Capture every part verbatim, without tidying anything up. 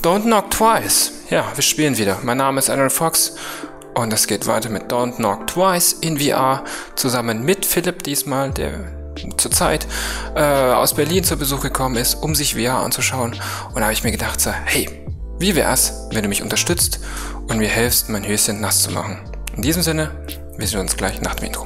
Don't Knock Twice. Ja, wir spielen wieder. Mein Name ist Alan Fox und es geht weiter mit Don't Knock Twice in V R zusammen mit Philipp diesmal, der zurzeit äh, aus Berlin zu Besuch gekommen ist, um sich V R anzuschauen. Und da habe ich mir gedacht, so, hey, wie wär's, wenn du mich unterstützt und mir hilfst, mein Höschen nass zu machen. In diesem Sinne, wir sehen uns gleich nach dem Intro.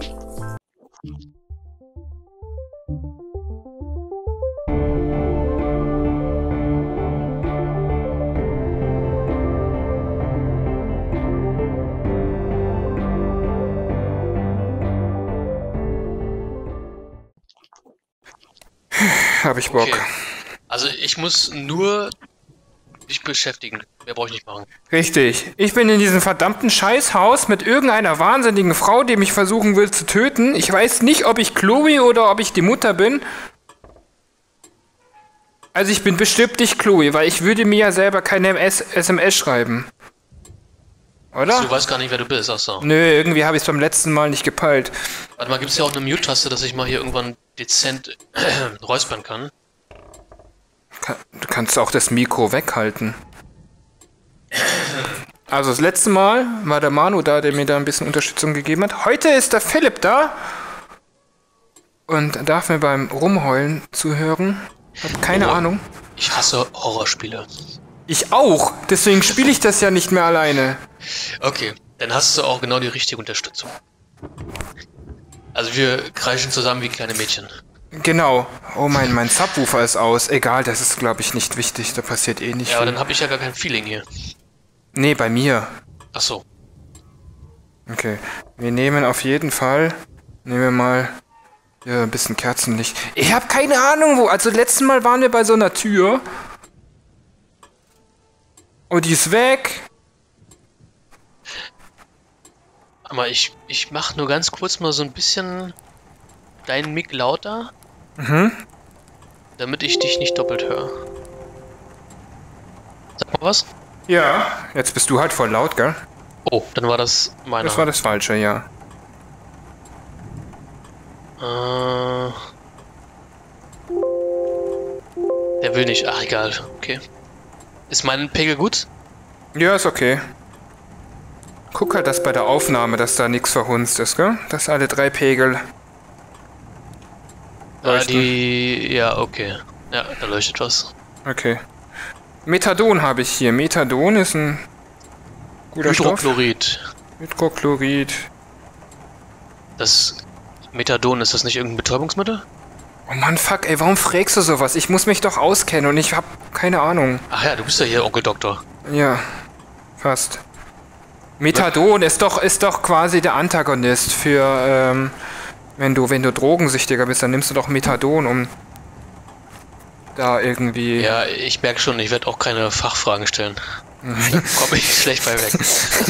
Habe ich Bock. Okay. Also ich muss nur dich beschäftigen. Mehr brauche ich nicht machen. Richtig. Ich bin in diesem verdammten Scheißhaus mit irgendeiner wahnsinnigen Frau, die mich versuchen will zu töten. Ich weiß nicht, ob ich Chloe oder ob ich die Mutter bin. Also ich bin bestimmt nicht Chloe, weil ich würde mir ja selber keine S M S schreiben. Oder? Du weißt gar nicht, wer du bist, achso. Nö, irgendwie habe ich es beim letzten Mal nicht gepeilt. Warte mal, gibt es ja auch eine Mute-Taste, dass ich mal hier irgendwann dezent äh, räuspern kann? Du kannst auch das Mikro weghalten. Also das letzte Mal war der Manu da, der mir da ein bisschen Unterstützung gegeben hat. Heute ist der Philipp da und darf mir beim Rumheulen zuhören. Hab keine oh, Ahnung. Ich hasse Horrorspiele. Ich auch. Deswegen spiele ich das ja nicht mehr alleine. Okay, dann hast du auch genau die richtige Unterstützung. Also wir kreischen zusammen wie kleine Mädchen. Genau. Oh mein, mein Subwoofer ist aus. Egal, das ist glaube ich nicht wichtig. Da passiert eh nicht Ja, aber viel. dann habe ich ja gar kein Feeling hier. Nee, bei mir. Ach so. Okay. Wir nehmen auf jeden Fall... Nehmen wir mal... Ja, ein bisschen Kerzenlicht. Ich habe keine Ahnung wo. Also letztes Mal waren wir bei so einer Tür. Oh, die ist weg. Aber ich, ich mach nur ganz kurz mal so ein bisschen deinen Mic lauter. Mhm. Damit ich dich nicht doppelt höre. Sag mal was? Ja. Jetzt bist du halt voll laut, gell? Oh, dann war das meiner. Das war das Falsche, ja. Äh, der will nicht. Ach, egal. Okay. Ist mein Pegel gut? Ja, ist okay. Guck halt, dass bei der Aufnahme, dass da nichts verhunzt ist, gell? Dass alle drei Pegel Äh, die... Ja, okay. Ja, da leuchtet was. Okay. Methadon habe ich hier. Methadon ist ein guter Stoff. Hydrochlorid. Hydrochlorid. Das Methadon, ist das nicht irgendein Betäubungsmittel? Oh Mann, fuck, ey, warum fragst du sowas? Ich muss mich doch auskennen und ich hab keine Ahnung. Ach ja, du bist ja hier Onkel Doktor. Ja, fast. Methadon ist doch, ist doch quasi der Antagonist für, ähm, wenn du, wenn du drogensüchtiger bist, dann nimmst du doch Methadon, um da irgendwie... Ja, ich merke schon, ich werde auch keine Fachfragen stellen. Da komme ich schlecht bei weg.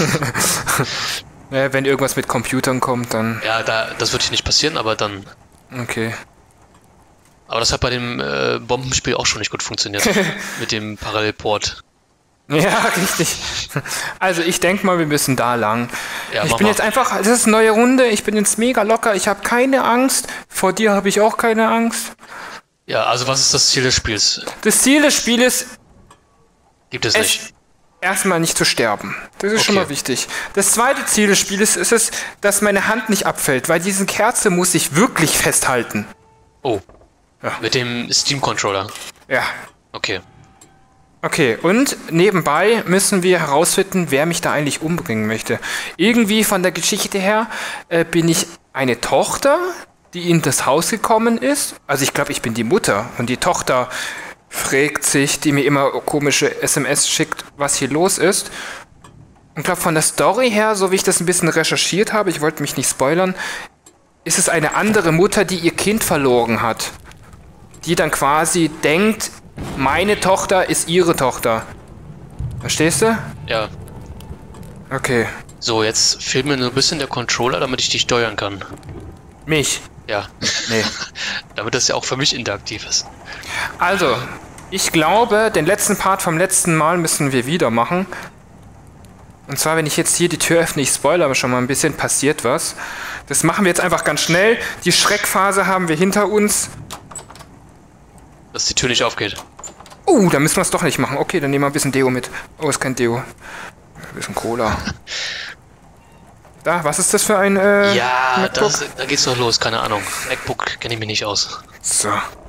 Ja, wenn irgendwas mit Computern kommt, dann... Ja, da, das wird nicht passieren, aber dann... Okay. Aber das hat bei dem äh, Bombenspiel auch schon nicht gut funktioniert. Mit dem Parallelport. Ja, richtig. Also ich denke mal, wir müssen da lang. Ja, ich mach bin mal. jetzt einfach, das ist eine neue Runde, ich bin jetzt mega locker, ich habe keine Angst. Vor dir habe ich auch keine Angst. Ja, also was ist das Ziel des Spiels? Das Ziel des Spieles Gibt es ist nicht. erstmal nicht zu sterben. Das ist Okay. schon mal wichtig. Das zweite Ziel des Spieles ist es, dass meine Hand nicht abfällt, weil diese Kerze muss ich wirklich festhalten. Oh. Ja. Mit dem Steam-Controller. Ja. Okay. Okay, und nebenbei müssen wir herausfinden, wer mich da eigentlich umbringen möchte. Irgendwie von der Geschichte her äh, bin ich eine Tochter, die in das Haus gekommen ist. Also ich glaube, ich bin die Mutter und die Tochter fragt sich, die mir immer komische S M S schickt, was hier los ist. Und ich glaube, von der Story her, so wie ich das ein bisschen recherchiert habe, ich wollte mich nicht spoilern, ist es eine andere Mutter, die ihr Kind verloren hat. Die dann quasi denkt, meine Tochter ist ihre Tochter. Verstehst du? Ja. Okay. So, jetzt fehlt mir nur ein bisschen der Controller, damit ich dich steuern kann. Mich? Ja. Nee. Damit das ja auch für mich interaktiv ist. Also, ich glaube, den letzten Part vom letzten Mal müssen wir wieder machen. Und zwar, wenn ich jetzt hier die Tür öffne, ich spoilere aber schon mal ein bisschen, passiert was. Das machen wir jetzt einfach ganz schnell. Die Schreckphase haben wir hinter uns. Dass die Tür nicht aufgeht. Oh, da müssen wir es doch nicht machen. Okay, dann nehmen wir ein bisschen Deo mit. Oh, ist kein Deo. Ein bisschen Cola. Da, was ist das für ein äh, Ja, das, da geht's doch los, keine Ahnung. MacBook kenne ich mich nicht aus. So.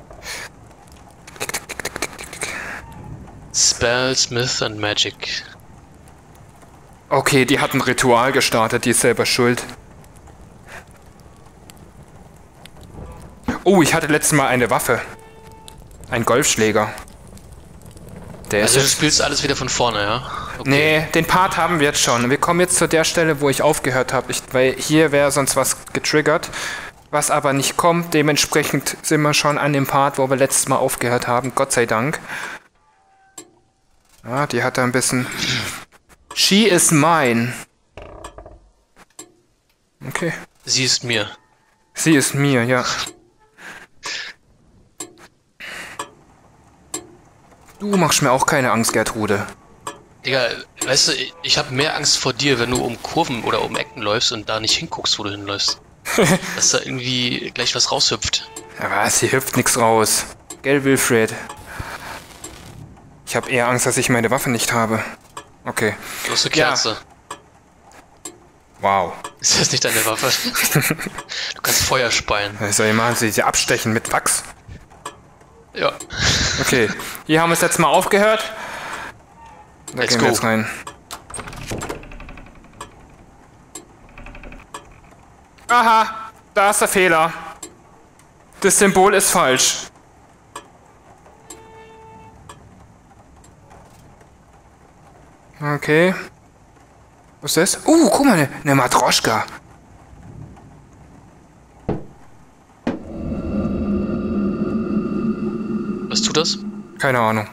Spell, Smith and Magic. Okay, die hat ein Ritual gestartet, die ist selber schuld. Oh, ich hatte letztes Mal eine Waffe. Ein Golfschläger. Der Also ist du spielst alles wieder von vorne, ja? Okay. Nee, den Part haben wir jetzt schon. Wir kommen jetzt zu der Stelle, wo ich aufgehört habe. Ich, weil hier wäre sonst was getriggert, was aber nicht kommt. Dementsprechend sind wir schon an dem Part, wo wir letztes Mal aufgehört haben. Gott sei Dank. Ah, die hat da ein bisschen... She is mine. Okay. Sie ist mir. Sie ist mir, ja. Du machst mir auch keine Angst, Gertrude. Digga, weißt du, ich habe mehr Angst vor dir, wenn du um Kurven oder um Ecken läufst und da nicht hinguckst, wo du hinläufst. Dass da irgendwie gleich was raushüpft. Ja, was? Hier hüpft nichts raus. Gell, Wilfred? Ich habe eher Angst, dass ich meine Waffe nicht habe. Okay. Du hast eine Kerze. Ja. Wow. Ist das nicht deine Waffe? Du kannst Feuer speien. Was soll ich machen? Sie abstechen mit Wachs? Ja. Okay, hier haben wir es jetzt mal aufgehört. Da Let's gehen go. wir jetzt rein. Aha, da ist der Fehler. Das Symbol ist falsch. Okay. Was ist das? Uh, guck mal, eine, eine Matroschka. Was tut das? Keine Ahnung.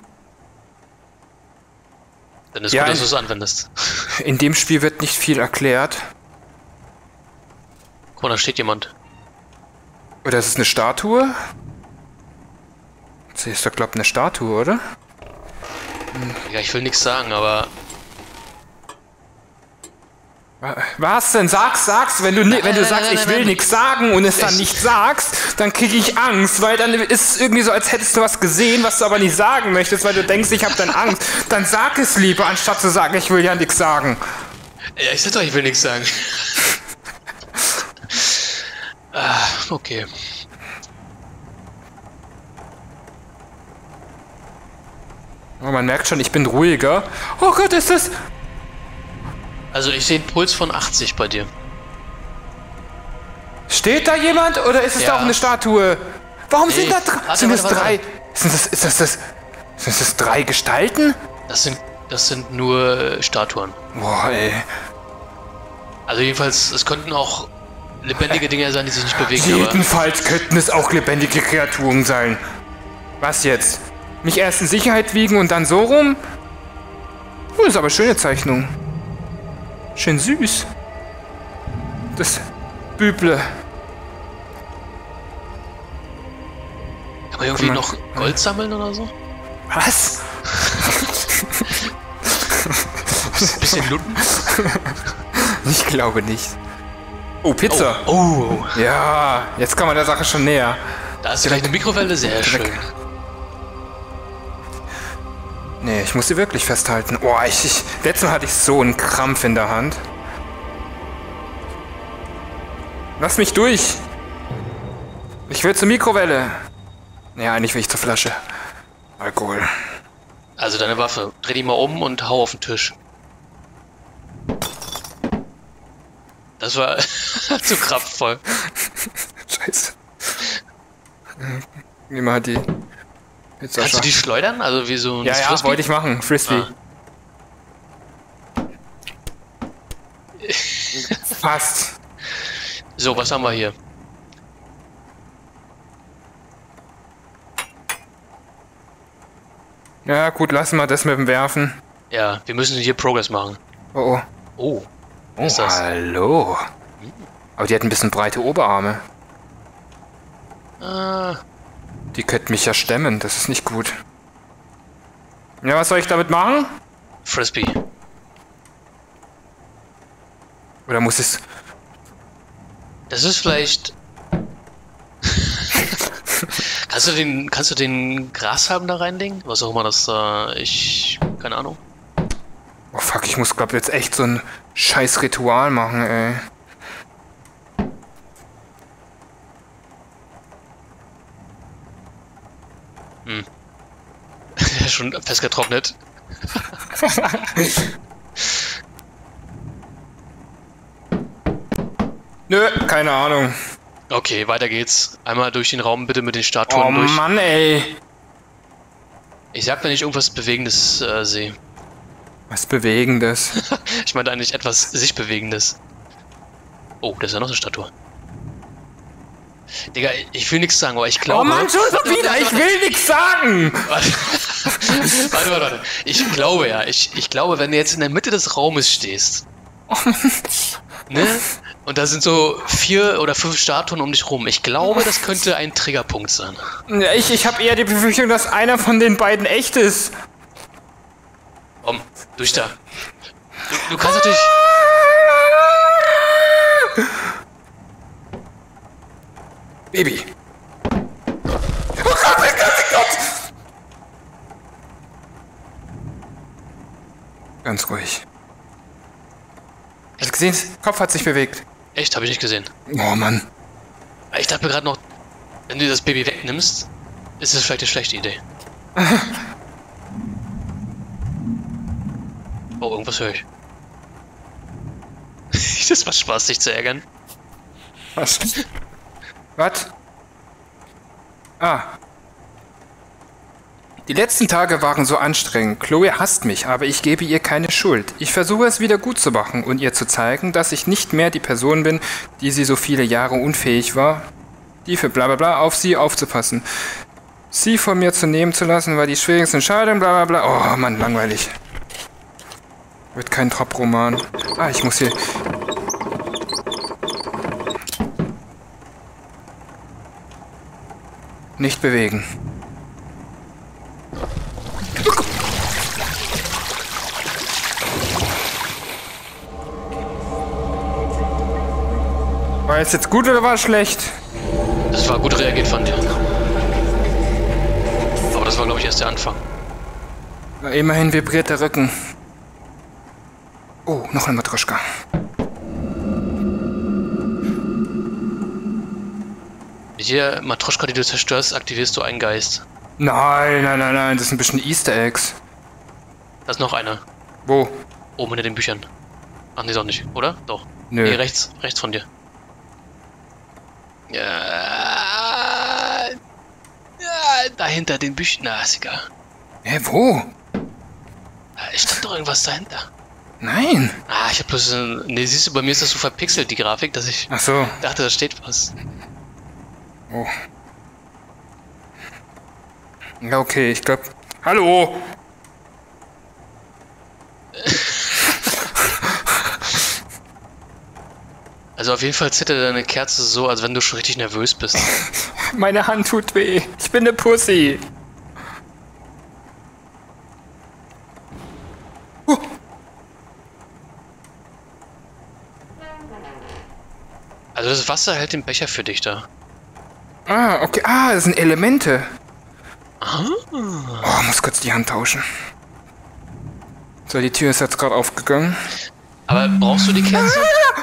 Dann ist Ja, gut, dass in- du es anwendest. In dem Spiel wird nicht viel erklärt. Guck mal, da steht jemand. Oder ist es eine Statue? Das ist doch, glaub ich, eine Statue, oder? Ja, ich will nichts sagen, aber Wa- Was denn? Sag's, sag's. Wenn du, ni- wenn du nein, sagst, nein, ich nein, will nein. nichts sagen und es dann Ich- nicht sagst, dann krieg ich Angst, weil dann ist es irgendwie so, als hättest du was gesehen, was du aber nicht sagen möchtest, weil du denkst, ich hab dann Angst. Dann sag es lieber, anstatt zu sagen, ich will ja nichts sagen. ja, ich sag doch, ich will nichts sagen. ah, okay. Oh, man merkt schon, ich bin ruhiger. Oh Gott, ist das... Also ich sehe einen Puls von achtzig bei dir. Steht da jemand oder ist es Ja. da auch eine Statue? Warum Nee, sind da drei? warte, Sind warte, es warte. drei? Sind das, ist das das... Sind das drei Gestalten? Das sind, das sind nur Statuen. Boah, ey. Also jedenfalls, es könnten auch lebendige Dinge sein, die sich nicht bewegen, aber Jedenfalls könnten es auch lebendige Kreaturen sein. Was jetzt? Mich erst in Sicherheit wiegen und dann so rum? Oh, das ist aber schöne Zeichnung. Schön süß. Das Büble. kann man irgendwie Guck mal. noch Gold sammeln oder so? Was? Ein bisschen looten? Ich glaube nicht. Oh, Pizza. Oh, Ja, jetzt kommen wir der Sache schon näher. da ist vielleicht eine Mikrowelle, sehr schön. Nee, ich muss sie wirklich festhalten. Oh, ich, ich, letztes Mal hatte ich so einen Krampf in der Hand. Lass mich durch. Ich will zur Mikrowelle. Nee, eigentlich will ich zur Flasche. Alkohol. Also deine Waffe, dreh die mal um und hau auf den Tisch. Das war zu kraftvoll. Scheiße. Nimm mal die Pizza. Kannst du die schleudern? Also wie so ein Ja, ja, Frisbee? wollte ich machen. Frisbee. Ah. Fast. So, was haben wir hier? Ja, gut, lassen wir das mit dem Werfen. Ja, wir müssen hier Progress machen. Oh, oh. Oh, Oh, ist das? hallo. Aber die hat ein bisschen breite Oberarme. Ah, Die könnte mich ja stemmen, das ist nicht gut. Ja, was soll ich damit machen? Frisbee. Oder muss es... Das ist vielleicht... Kannst Kannst du den, kannst du den Grashalm da reinlegen? Was auch immer das da, ich, keine Ahnung. Oh fuck, ich muss glaub jetzt echt so ein scheiß Ritual machen, ey. Hm. Schon festgetrocknet. Nö, keine Ahnung. Okay, weiter geht's. Einmal durch den Raum bitte mit den Statuen Oh durch. Mann, ey. Ich sag, wenn ich irgendwas Bewegendes äh, sehe. Was Bewegendes. Ich meine eigentlich etwas sich Bewegendes. Oh, da ist ja noch eine Statue. Digga, ich will nichts sagen, aber ich glaube... Oh Mann, schon so wieder, ich will nichts sagen! Warte, warte, warte, warte. Ich glaube ja, ich, ich glaube, wenn du jetzt in der Mitte des Raumes stehst, ne? Und da sind so vier oder fünf Statuen um dich rum. Ich glaube, das könnte ein Triggerpunkt sein. Ja, ich ich habe eher die Befürchtung, dass einer von den beiden echt ist. Komm, durch da. Du, du kannst natürlich... Baby. Oh Gott, mein Gott, mein Gott! Ganz ruhig. Hast du gesehen? Der Kopf hat sich bewegt. Echt, habe ich nicht gesehen. Oh Mann. Ich dachte mir gerade noch, wenn du das Baby wegnimmst, ist es vielleicht eine schlechte Idee. Oh, irgendwas höre ich. Das macht Spaß, dich zu ärgern. Was? Was? Ah. Die letzten Tage waren so anstrengend. Chloe hasst mich, aber ich gebe ihr keine Schuld. Ich versuche es wieder gut zu machen und ihr zu zeigen, dass ich nicht mehr die Person bin, die sie so viele Jahre unfähig war, die für bla bla bla auf sie aufzupassen. Sie von mir zu nehmen zu lassen, war die schwierigste Entscheidung, bla bla bla. Oh Mann, langweilig. Wird kein Top-Roman. Ah, ich muss hier... Nicht bewegen. War es jetzt gut oder war es schlecht? Das war gut reagiert von dir. Aber das war, glaube ich, erst der Anfang. Na, immerhin vibriert der Rücken. Oh, noch ein Matroschka. Mit jeder Matroschka, die du zerstörst, aktivierst du einen Geist. Nein, nein, nein, nein, das sind ein bisschen Easter Eggs. Da ist noch einer. Wo? Oben hinter den Büchern. Ach nee, doch nicht, oder? Doch. Nö. Nee, rechts, rechts von dir. Ja, ja, dahinter den Büchern. Na, ist egal. Hä, wo? Es stand doch irgendwas dahinter. Nein. Ah, ich hab bloß... ein- Nee, siehst du, bei mir ist das so verpixelt, die Grafik, dass ich Ach so. dachte, da steht was. Oh. Ja, okay, ich glaube... Hallo! Also auf jeden Fall zittert deine Kerze so, als wenn du schon richtig nervös bist. Meine Hand tut weh. Ich bin eine Pussy. Uh. Also das Wasser hält den Becher für dich da. Ah, okay. Ah, das sind Elemente. Ah. Oh, muss kurz die Hand tauschen. So, die Tür ist jetzt gerade aufgegangen. Aber brauchst du die Kerze?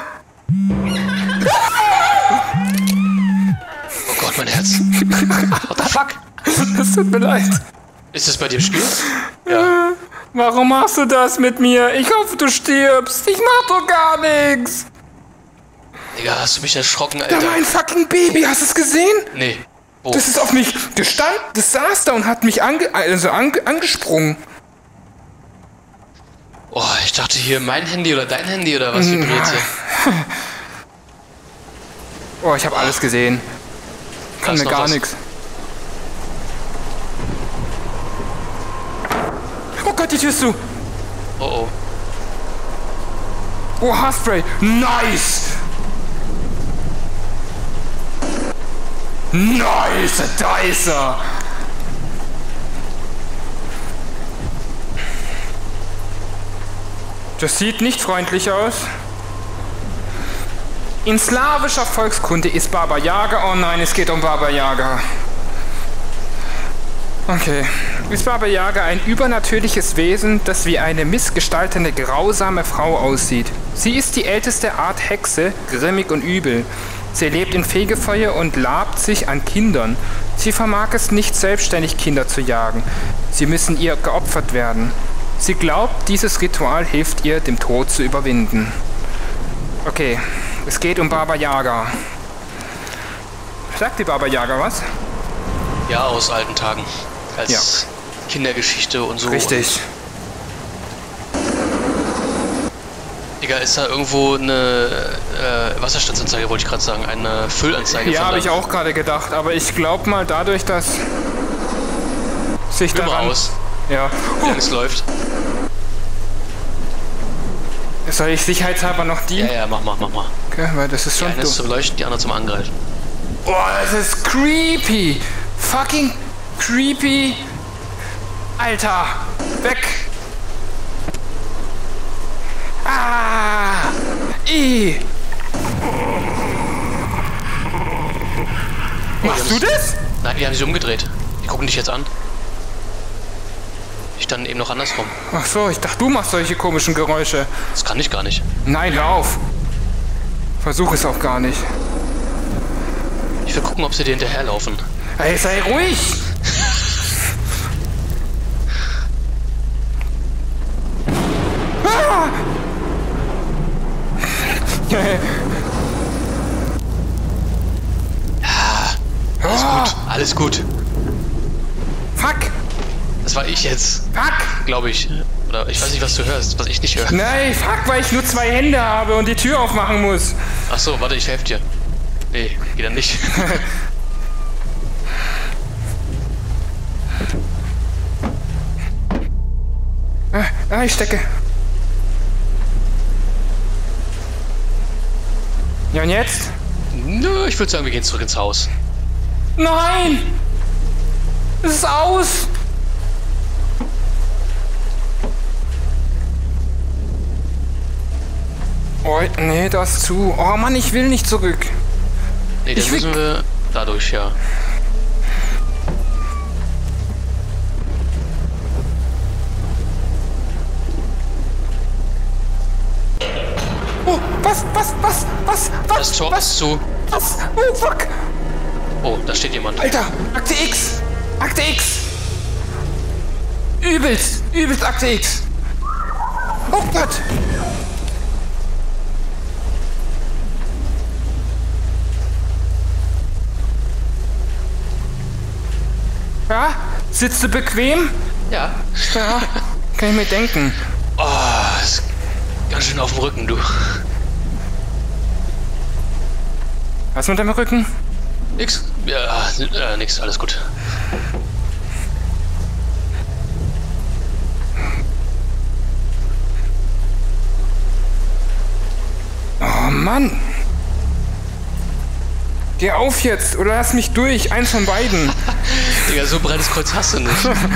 Oh Gott, mein Herz. What the fuck? Es tut mir leid. Ist das bei dir im Spiel? Ja. Warum machst du das mit mir? Ich hoffe, du stirbst. Ich mach doch gar nichts. Digga, hast du mich erschrocken, Da Alter? war ein fucking Baby. Hast du es gesehen? Nee. Wo? Das ist auf mich gestanden. Das saß da und hat mich ange also ange angesprungen. Oh, ich dachte hier mein Handy oder dein Handy oder was vibriert hier? Oh, ich habe alles gesehen. Kann Da ist mir noch gar was. nichts. Oh Gott, die Tür ist zu. Oh oh. Oh, Haarspray. Nice. Nice, da ist er. Das sieht nicht freundlich aus. In slawischer Volkskunde ist Baba Yaga. Oh nein, es geht um Baba Yaga. Okay. Ist Baba Yaga ein übernatürliches Wesen, das wie eine missgestaltete, grausame Frau aussieht. Sie ist die älteste Art Hexe, grimmig und übel. Sie lebt in Fegefeuer und labt sich an Kindern. Sie vermag es nicht selbstständig, Kinder zu jagen. Sie müssen ihr geopfert werden. Sie glaubt, dieses Ritual hilft ihr, den Tod zu überwinden. Okay, es geht um Baba Yaga. Sagt die Baba Yaga was? Ja, aus alten Tagen. Als Ja. Kindergeschichte und so. Richtig. Digga, ist da irgendwo eine äh, Wasserstandsanzeige, wollte ich gerade sagen. Eine Füllanzeige. Ja, von habe da. ich auch gerade gedacht, aber ich glaube mal dadurch, dass sich Immer daran... aus, Ja. wie lange es läuft. Soll ich sicherheitshalber noch die? Ja, ja, mach mal, mach mal. Okay, weil das ist Die schon eine ist dumm. zum Leuchten, die andere zum Angreifen. Oh, das ist creepy. Fucking creepy. Alter, weg. Ah. I. Machst du das? Nein, die haben sich umgedreht. Die gucken dich jetzt an. Ich dann eben noch andersrum. Ach so, ich dachte, du machst solche komischen Geräusche. Das kann ich gar nicht. Nein, hör auf. Versuch es auch gar nicht. Ich will gucken, ob sie dir hinterherlaufen. Ey, sei ruhig. Ah! Alles Ah! gut, alles gut. Fuck. Das war ich jetzt, Fuck. glaube ich. Oder ich weiß nicht, was du hörst, was ich nicht höre. Nein, fuck, weil ich nur zwei Hände habe und die Tür aufmachen muss. Ach so, warte, ich helfe dir. Nee, geht dann nicht. Ah, ah, ich stecke. Ja, und jetzt? Nö, ich würde sagen, wir gehen zurück ins Haus. Nein! Es ist aus! Oh, nee, das ist zu. Oh Mann, ich will nicht zurück. Nee, dann Ich will- müssen wir dadurch, ja. Oh, was, was, was, was, was? Das Tor was, ist zu. was? Oh, fuck! Oh, da steht jemand. Alter, Akte X! Akte X! Übelst, übelst Akte X! Oh Gott! Ja? Sitzt du bequem? Ja. Ja, kann ich mir denken. Oh, ist ganz schön auf dem Rücken, du. Was mit deinem Rücken? Nix. Ja, äh, nix, alles gut. Oh Mann! Geh auf jetzt oder lass mich durch, eins von beiden. Digga, so breites Kreuz hast du nicht.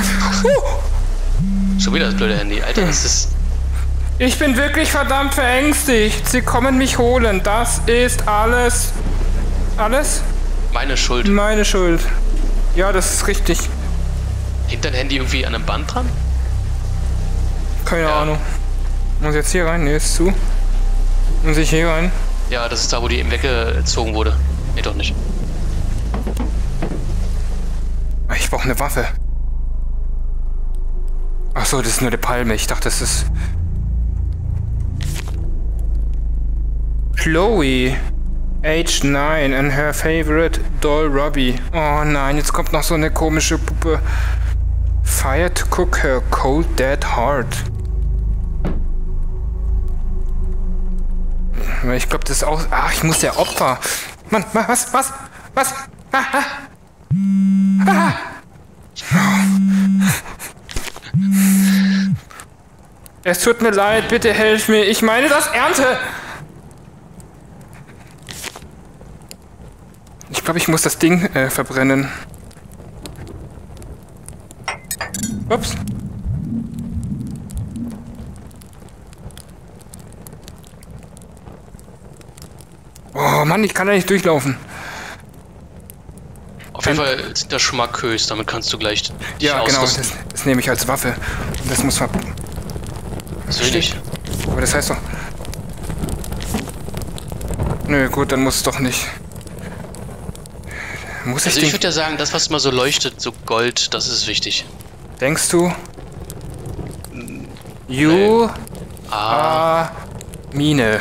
Schon wieder das blöde Handy. Alter, das ist... Ich bin wirklich verdammt verängstigt. Sie kommen mich holen. Das ist alles. Alles? meine Schuld. Meine Schuld. Ja, das ist richtig. Hängt dein Handy irgendwie an einem Band dran? Keine Ja. Ahnung. Muss ich jetzt hier rein? Ne, ist zu. Muss ich hier rein? Ja, das ist da, wo die eben weggezogen wurde. Nee, doch nicht. Ah, ich brauche eine Waffe. Ach so, das ist nur eine Palme. Ich dachte, das ist... Chloe. Age nine and her favorite doll Robbie. Oh nein, jetzt kommt noch so eine komische Puppe. Fire to cook her cold dead heart. Ich glaube, das ist auch... Ach, ich muss ja Opfer. Mann, was, was, was? Ah, ah. Ah. Es tut mir leid, bitte helf mir. Ich meine das Ernte. Ich glaube, ich muss das Ding äh, verbrennen. Ups. Oh Mann, ich kann da nicht durchlaufen. Auf Auf jeden Fall sind das schmackös, damit kannst du gleich dich Ja, genau, das, ausrüsten. das nehme ich als Waffe. Und das muss man... Das will ich nicht. Aber das heißt doch... Nö, gut, dann muss es doch nicht. Muss Also ich ich den... würde ja sagen, das, was immer so leuchtet, so Gold, das ist wichtig. Denkst du? You... Ah, Ah... Mine.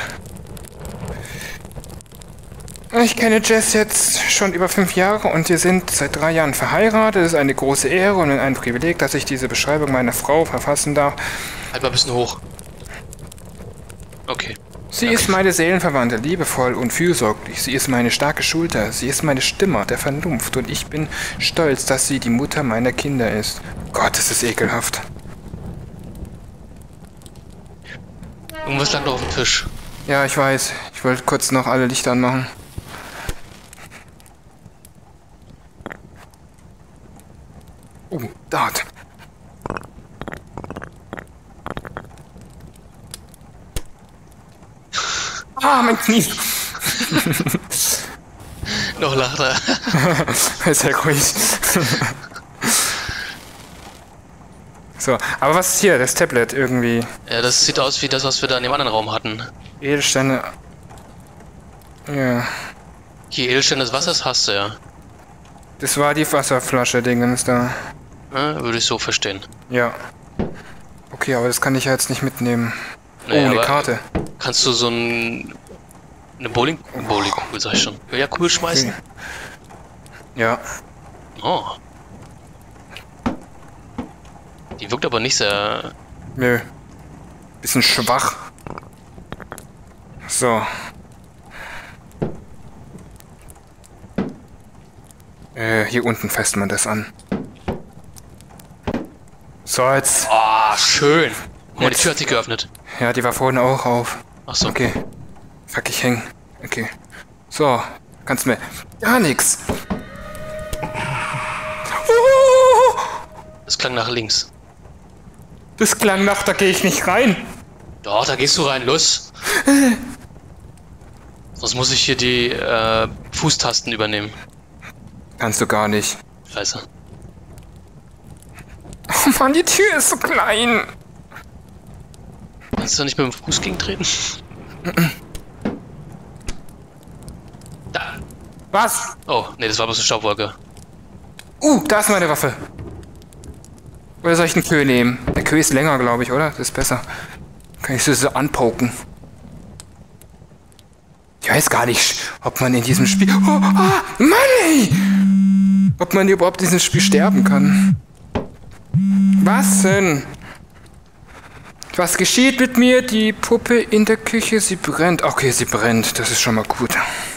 Ich kenne Jess jetzt schon über fünf Jahre und wir sind seit drei Jahren verheiratet. Es ist eine große Ehre und ein Privileg, dass ich diese Beschreibung meiner Frau verfassen darf. halt mal ein bisschen hoch. Okay. Sie Okay. ist meine Seelenverwandte, liebevoll und fürsorglich. Sie ist meine starke Schulter. Sie ist meine Stimme der Vernunft und ich bin stolz, dass sie die Mutter meiner Kinder ist. Gott, das ist ekelhaft. Irgendwas lag noch auf dem Tisch. Ja, ich weiß. Ich wollte kurz noch alle Lichter anmachen. Oh, Dart. Ah, mein Knie. Noch lacht er. Ist ja ruhig. So, aber was ist hier? Das Tablet irgendwie. Ja, das sieht aus wie das, was wir da in dem anderen Raum hatten. Edelsteine. Ja. Hier Edelstein des Wassers hast du ja. Das war die Wasserflasche-Dingens da. Ja, würde ich so verstehen. Ja. Okay, aber das kann ich ja jetzt nicht mitnehmen. Naja, oh, eine aber Karte. Kannst du so ein... eine Bowling... Bowlingkugel, sag ich schon. Ja, cool schmeißen. Okay. Ja. Oh. Die wirkt aber nicht sehr... Nö. Bisschen schwach. So. Äh, hier unten fasst man das an. So, jetzt. Oh, schön. Guck mal, die Jetzt. Tür hat sich geöffnet. Ja, die war vorhin auch auf. Ach so. Okay. Fuck, ich häng. Okay. So, kannst mir. Gar nix. Oh, Das klang nach links. das klang nach, da gehe ich nicht rein. Doch, da gehst du rein, los. Sonst muss ich hier die äh, Fußtasten übernehmen. Kannst du gar nicht. Scheiße. Oh Mann, die Tür ist so klein. Kannst du da nicht mit dem Fuß gegentreten? Da. Was? Oh, nee, das war bloß eine Staubwolke. Uh, da ist meine Waffe. Oder soll ich einen Kö nehmen? Der Kö ist länger, glaube ich, oder? Das ist besser. Kann ich so, so anpoken. Ich weiß gar nicht, ob man in diesem Spiel... Oh, ah, Mann, ey! Ob man überhaupt in diesem Spiel sterben kann. Was denn? Was geschieht mit mir? Die Puppe in der Küche, sie brennt. Okay, sie brennt. Das ist schon mal gut.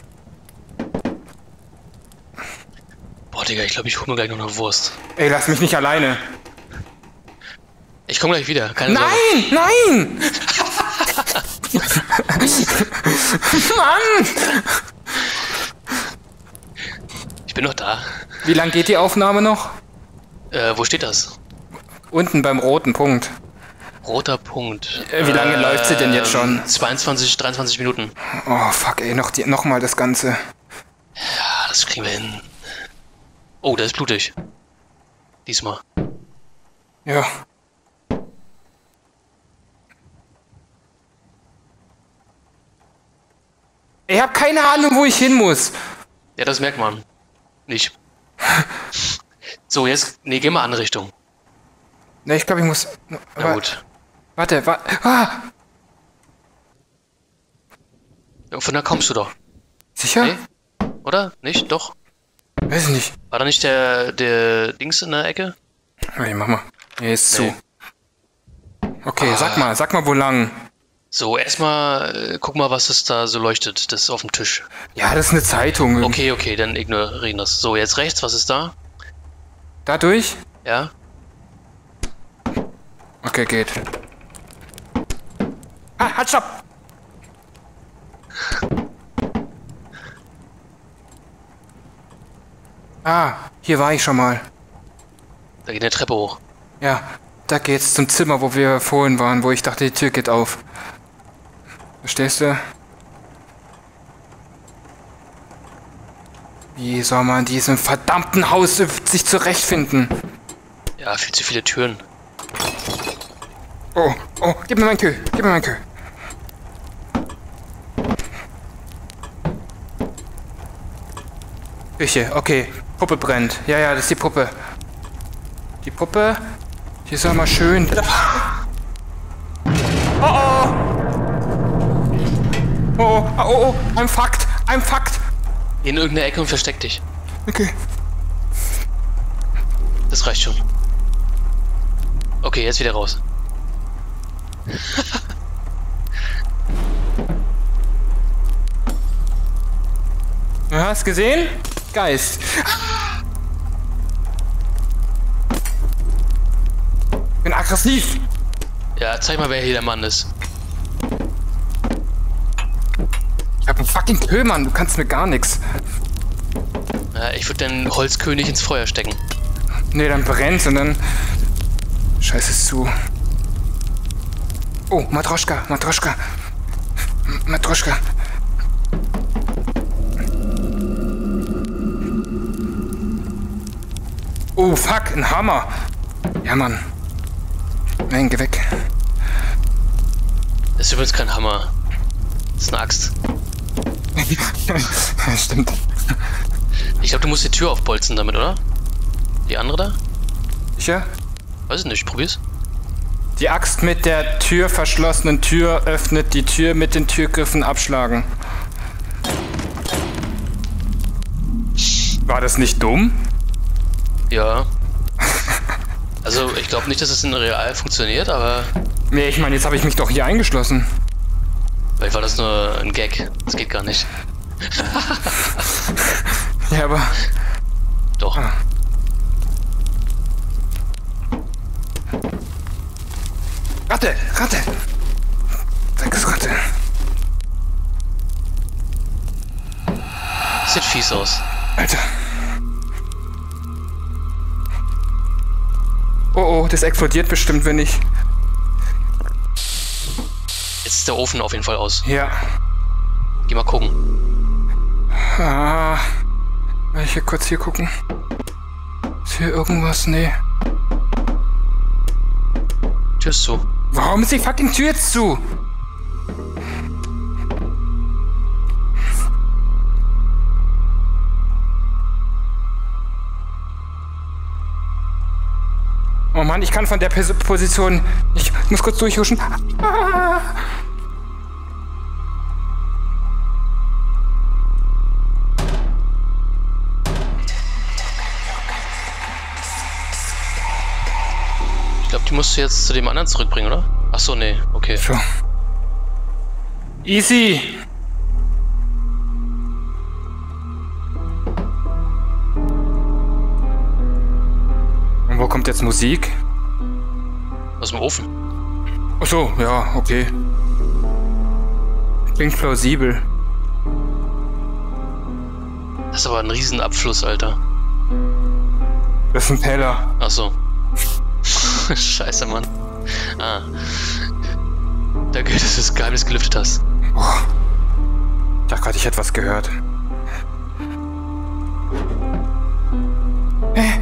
Boah, Digga, ich glaube, ich hole mir gleich noch eine Wurst. Ey, lass mich nicht alleine. Ich komme gleich wieder. Keine Nein, Sorge. nein! Mann! Ich bin noch da. Wie lang geht die Aufnahme noch? Äh, wo steht das? Unten beim roten Punkt. Roter Punkt. Äh, wie lange läuft sie denn jetzt schon? zweiundzwanzig, dreiundzwanzig Minuten. Oh, fuck, ey, noch, die, noch mal das Ganze. Ah, das kriegen wir hin. Oh, der ist blutig. Diesmal. Ja. Ich hab keine Ahnung, wo ich hin muss. Ja, das merkt man. Nicht. So, jetzt... Nee, geh mal andere Richtung. Ne, ich glaube, ich muss... Na gut. Warte, warte. Ah! Ja, von da kommst du doch. Sicher? Nee? Oder? Nicht? Doch? Weiß ich nicht. War da nicht der, der Dings in der Ecke? Okay, mach mal. Nee, ist zu. Nee. Okay, Ah. sag mal, sag mal, wo lang. So, erstmal äh, guck mal, was das da so leuchtet. Das ist auf dem Tisch. Ja, das ist eine Zeitung. Okay, okay, dann ignorieren das. So, jetzt rechts, was ist da? Dadurch? Ja? Okay, geht. Ah, halt, stopp! Ah, hier war ich schon mal. Da geht eine Treppe hoch. Ja, da geht's zum Zimmer, wo wir vorhin waren, wo ich dachte, die Tür geht auf. Verstehst du? Wie soll man in diesem verdammten Haus sich zurechtfinden? Ja, viel zu viele Türen. Oh, oh, gib mir mein Kö, gib mir mein Kö. Küche, okay. Puppe brennt. Ja, ja, das ist die Puppe. Die Puppe, die ist auch mal schön. Oh, oh. Oh, oh, oh, oh, ein Fakt, ein Fakt. Geh in irgendeine Ecke und versteck dich. Okay. Das reicht schon. Okay, jetzt wieder raus. Du hast gesehen? Geist. Bin aggressiv. Ja, zeig mal, wer hier der Mann ist. Ich hab einen fucking Köhlmann, du kannst mir gar nichts. Ja, ich würde den Holzkönig ins Feuer stecken. Nee, dann brennt's und dann... Scheiß es zu. Oh, Matroschka, Matroschka. M- Matroschka. Oh, fuck, ein Hammer. Ja, Mann. Nein, geh weg. Das ist übrigens kein Hammer. Das ist eine Axt. Ja, stimmt. Ich glaube, du musst die Tür aufbolzen damit, oder? Die andere da? Sicher? Weiß ich nicht, probier's. Die Axt mit der Tür verschlossenen Tür öffnet die Tür mit den Türgriffen abschlagen. War das nicht dumm? Ja. Also, ich glaube nicht, dass es in real funktioniert, aber... Nee, ich meine, jetzt habe ich mich doch hier eingeschlossen. Vielleicht war das nur ein Gag. Das geht gar nicht. Ja, aber... Doch. Ah. Ratte! Ratte! Drecksratte. Das sieht fies aus. Alter. Oh oh, das explodiert bestimmt, wenn ich... Jetzt ist der Ofen auf jeden Fall aus. Ja. Geh mal gucken. Ah. Will ich hier kurz hier gucken? Ist hier irgendwas? Nee. Tür ist zu. Warum ist die fucking Tür jetzt zu? Oh Mann, ich kann von der Pos- Position... Ich muss kurz durchhuschen. Ah. Ich glaube, die musst du jetzt zu dem anderen zurückbringen, oder? Ach so, nee. Okay. So. Easy. Und wo kommt jetzt Musik? Aus dem Ofen. Ach so, ja, okay. Klingt plausibel. Das ist aber ein Riesenabfluss, Alter. Das ist ein Teller. Ach so. Scheiße, Mann. Ah. Danke, dass du das Geheimnis gelüftet hast. Oh. Ich dachte gerade, ich hätte was gehört. Äh.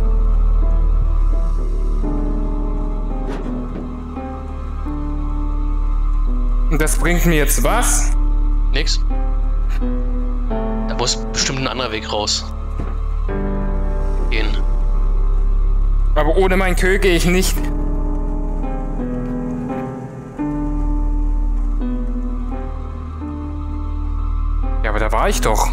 Und das bringt mir jetzt was? Nix. Da muss bestimmt ein anderer Weg raus. Gehen. Aber ohne mein Kö gehe ich nicht. Ja, aber da war ich doch.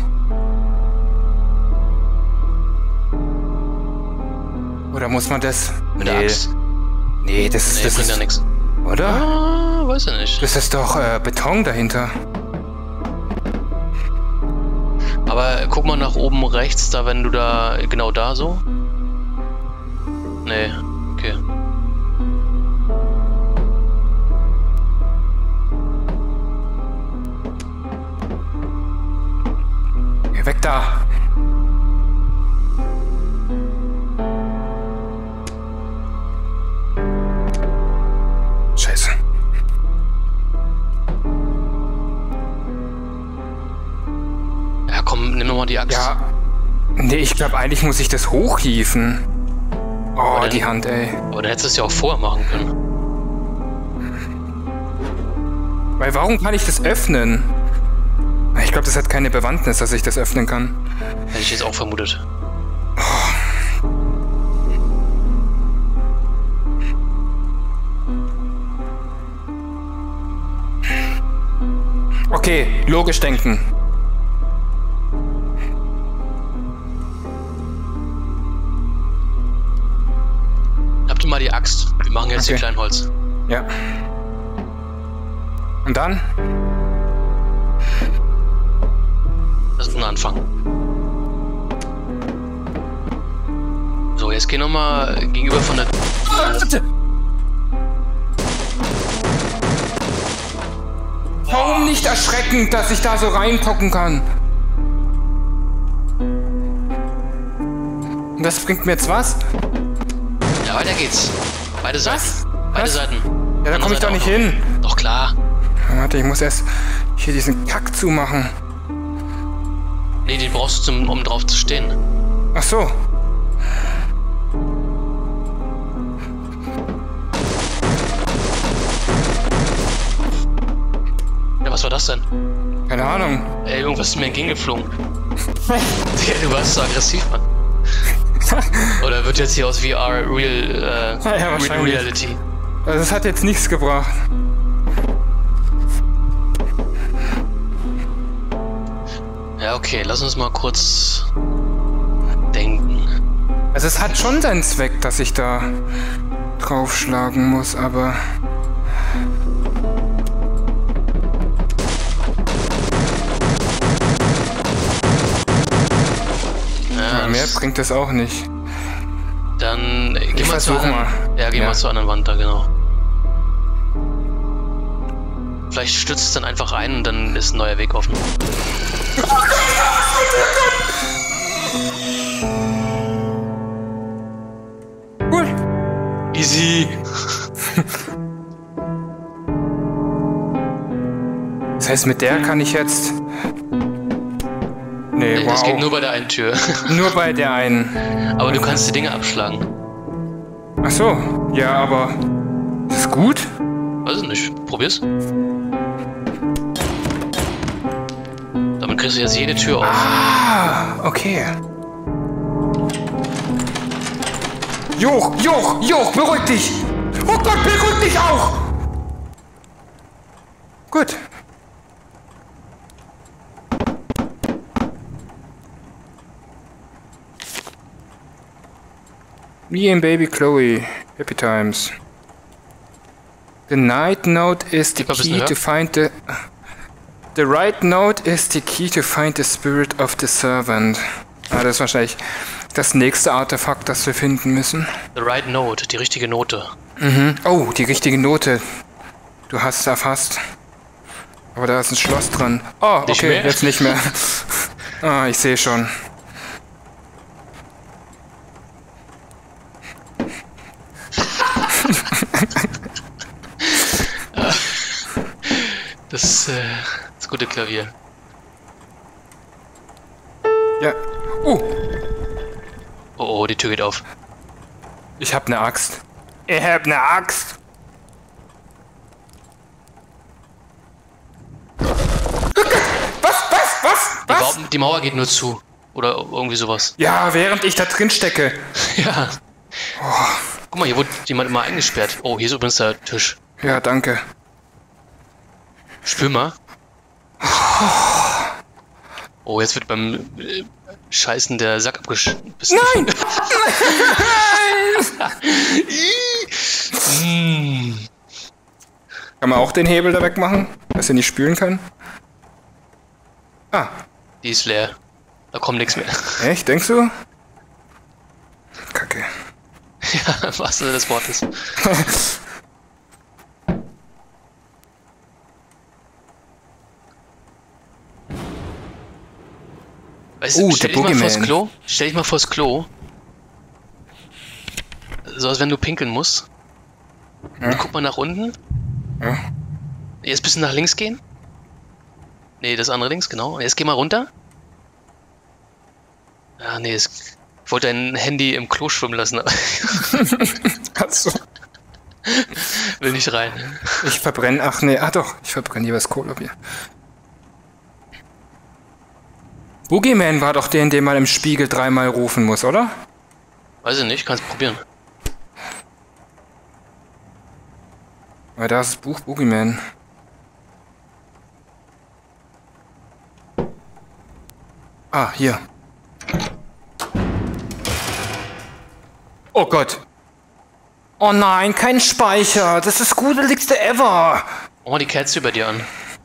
Oder muss man das... Mit der Nee. Axt. Nee, das ist... Nee, das bringt ja ist nix. oder? Ah, weiß ich nicht. Das ist doch äh, Beton dahinter. Aber guck mal nach oben rechts, da wenn du da... Genau da so. Nee, okay. Geh weg da. Scheiße. Ja, komm, nimm nochmal die Axt. Ja, Nee, ich glaube, eigentlich muss ich das hochhieven. Oh, dann, die Hand, ey. Aber dann hättest du es ja auch vorher machen können. Weil warum kann ich das öffnen? Ich glaube, das hat keine Bewandtnis, dass ich das öffnen kann. Hätte ich jetzt auch vermutet. Okay, logisch denken. Habt ihr mal die Axt? Wir machen jetzt Okay. hier Kleinholz. Ja. Und dann? Das ist ein Anfang. So, jetzt geh nochmal gegenüber von der... Warum nicht erschreckend, dass ich da so reingucken kann? Und das bringt mir jetzt was? Ja, weiter geht's. Beide Seiten. Was? Beide Was? Seiten. Ja, da Andere komme ich Seite doch nicht auch noch. hin. Doch klar. Warte, ich muss erst hier diesen Kack zumachen. Nee, den brauchst du, zum, um drauf zu stehen. Ach so. Ja, was war das denn? Keine Ahnung. Ey, irgendwas ist mir entgegengeflogen. Digga, du warst so aggressiv, Mann. Oder wird jetzt hier aus V R Real, äh, Ja, ja, Real wahrscheinlich. Reality? Also es hat jetzt nichts gebracht. Ja, okay, lass uns mal kurz denken. Also es hat schon seinen Zweck, dass ich da draufschlagen muss, aber... Ja, Ja, mehr das- bringt das auch nicht. Dann äh, geh Ich mal zur versuch anderen. mal. Ja, geh Ja. mal zur anderen Wand da, genau. Vielleicht stützt es dann einfach ein und dann ist ein neuer Weg offen. Cool. Easy. Das heißt, mit der kann ich jetzt... Nee, wow. Es geht nur bei der einen Tür. Nur bei der einen. Aber du kannst die Dinge abschlagen. Ach so. Ja, aber... Ist das gut? Weiß ich nicht. Probier's. Damit kriegst du jetzt jede Tür auf. Ah, okay. Joch, Joch, Joch, beruhig dich! Oh Gott, beruhig dich auch! Gut. Me and baby Chloe. Happy times. The night note is the Gib mal ein bisschen key höher. to find the... The right note is the key to find the spirit of the servant. Ah, das ist wahrscheinlich das nächste Artefakt, das wir finden müssen. The right note, die richtige Note. Mhm. Oh, die richtige Note. Du hast es erfasst. Aber da ist ein Schloss dran. Oh, Nicht okay, mehr? jetzt nicht mehr. Ah, ich sehe schon. Das, äh, das gute Klavier. Ja. Oh, Oh, oh, die Tür geht auf. ich hab ne Axt. Ich hab ne Axt. Was, was, was, Die, was? Bau- die Mauer geht nur zu. Oder irgendwie sowas. Ja, während ich da drin stecke. Ja. Guck mal, hier wurde jemand immer eingesperrt. Oh, hier ist übrigens der Tisch. Ja, danke. Spür mal. Oh, jetzt wird beim äh, Scheißen der Sack abgeschnitten. Nein! Mm. Kann man auch den Hebel da wegmachen, dass er nicht spülen kann? Ah, Die ist leer. Da kommt nichts mehr. echt? Denkst du? Kacke. Ja, im wahrsten Sinne des Wortes. Weißt du, Oh, stell der dich mal vors Boogeyman. Klo. Stell dich mal vors Klo. So als wenn du pinkeln musst. Ja. Guck mal nach unten. Ja. Jetzt ein bisschen nach links gehen. Nee, das andere links, genau. Jetzt geh mal runter. Ja, nee, es, ich wollte dein Handy im Klo schwimmen lassen. Achso. Will nicht rein. Ich verbrenne, ach nee, ah doch, ich verbrenne hier was Kohlrabier. Boogeyman war doch der, den man im Spiegel dreimal rufen muss, oder? Weiß ich nicht, kannst probieren. Weil da ist das Buch Boogeyman. Ah, hier. Oh Gott. Oh nein, kein Speicher. Das ist das gruseligste ever. Oh, die Kerze über dir an.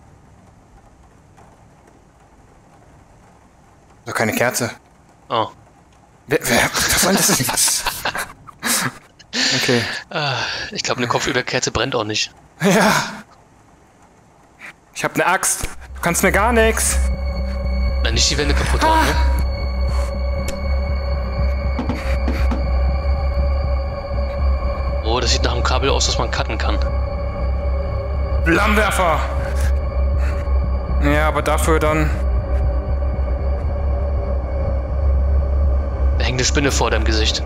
Doch keine Kerze. Oh. Wer, wer, was soll das denn? Okay. Ah, ich glaube, eine Kopfüberkerze brennt auch nicht. Ja. Ich hab eine Axt. Du kannst mir gar nichts. Na, nicht die Wände kaputt hauen, ne? Oh, das sieht nach einem Kabel aus, das man cutten kann. Flammenwerfer. Ja, aber dafür dann... Da hängt eine Spinne vor deinem Gesicht.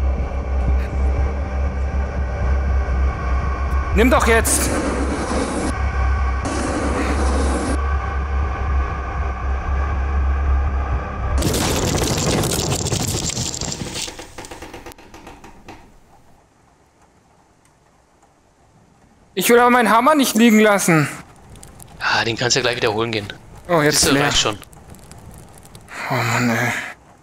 Nimm doch jetzt. Ich will aber meinen Hammer nicht liegen lassen. Ah, den kannst du ja gleich wiederholen gehen. Oh, jetzt Siehst du, leer. reicht schon. Oh Mann, ey.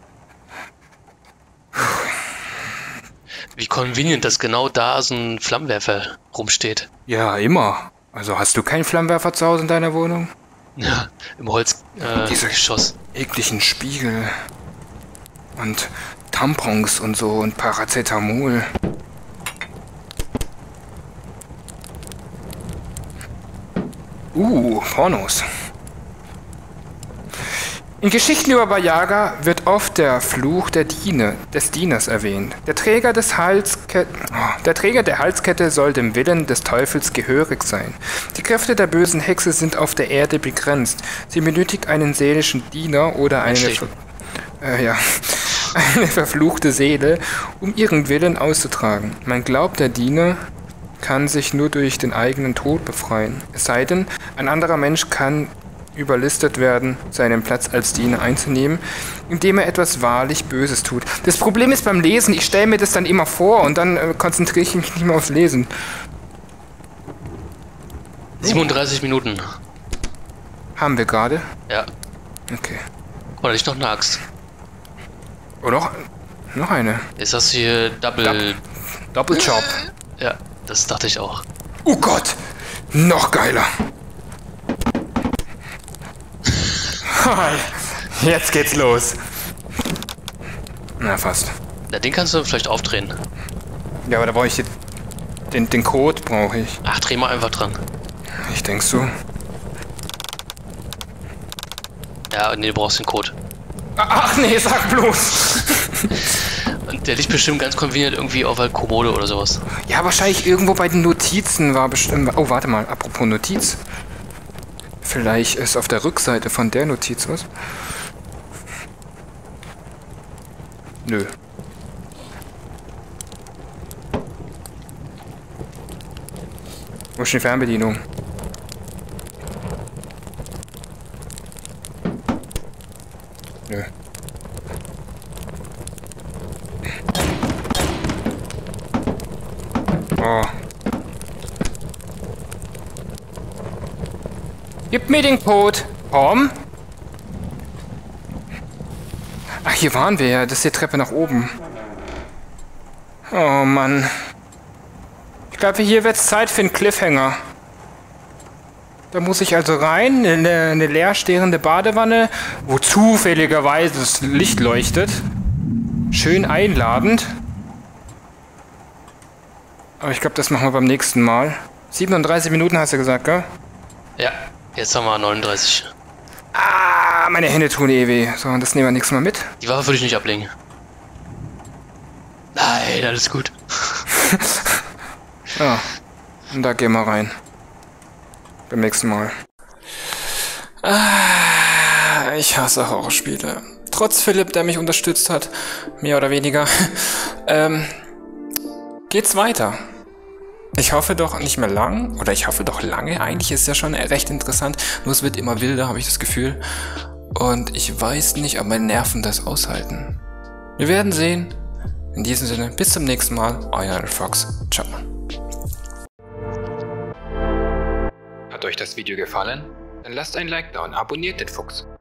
Wie convenient, dass genau da so ein Flammenwerfer rumsteht. Ja, immer. Also hast du keinen Flammenwerfer zu Hause in deiner Wohnung? Ja, im Holz, äh, Diese- Geschoss. Ekligen Spiegel. Und Tampons und so und Paracetamol. Uh, Pornos. In Geschichten über Baba wird oft der Fluch der Diene, des Dieners erwähnt. Der Träger, des Halske oh, der Träger der Halskette soll dem Willen des Teufels gehörig sein. Die Kräfte der bösen Hexe sind auf der Erde begrenzt. Sie benötigt einen seelischen Diener oder eine, Schlicht. äh, ja, eine verfluchte Seele, um ihren Willen auszutragen. Man glaubt, der Diener kann sich nur durch den eigenen Tod befreien. Es sei denn, ein anderer Mensch kann überlistet werden, seinen Platz als Diener einzunehmen, indem er etwas wahrlich Böses tut. Das Problem ist beim Lesen, ich stelle mir das dann immer vor und dann äh, konzentriere ich mich nicht mehr aufs Lesen. siebenunddreißig Minuten. Haben wir gerade? Ja. Okay. Oder nicht noch eine Axt. Oh, noch, noch eine. Jetzt hast du hier Double... Doppelchop. Ja, das dachte ich auch. Oh Gott! Noch geiler! Jetzt geht's los. Na, fast. Na, den kannst du vielleicht aufdrehen. Ja, aber da brauche ich den, den, den Code brauche ich. Ach, dreh mal einfach dran. Ich denk so. Ja, nee, du brauchst den Code. Ach nee, sag bloß. Und der liegt bestimmt ganz convenient irgendwie auf der Kommode oder sowas. Ja, wahrscheinlich irgendwo bei den Notizen war bestimmt... Oh, warte mal, apropos Notiz. Vielleicht ist auf der Rückseite von der Notiz was? Nö. Wo ist die Fernbedienung? Nö. Oh. Gib mir den Code. Tom? Ach, hier waren wir ja. Das ist die Treppe nach oben. Oh Mann. Ich glaube, hier wird es Zeit für einen Cliffhanger. Da muss ich also rein, in eine, eine leerstehende Badewanne, wo zufälligerweise das Licht leuchtet. Schön einladend. Aber ich glaube, das machen wir beim nächsten Mal. siebenunddreißig Minuten hast du gesagt, gell? Ja, jetzt haben wir neununddreißig. Ah, meine Hände tun eh weh. So, und das nehmen wir nächstes Mal mit. Die Waffe würde ich nicht ablegen. Nein, alles gut. Ja, und da gehen wir rein. Beim nächsten Mal. Ah, ich hasse Horrorspiele. trotz Philipp, der mich unterstützt hat, mehr oder weniger, ähm, geht's weiter. Ich hoffe doch nicht mehr lang, oder ich hoffe doch lange. Eigentlich ist es ja schon recht interessant, nur es wird immer wilder, habe ich das Gefühl. Und ich weiß nicht, ob meine Nerven das aushalten. Wir werden sehen. In diesem Sinne, bis zum nächsten Mal, euer Fox. Ciao. Hat euch das Video gefallen? Dann lasst ein Like da und abonniert den Fuchs.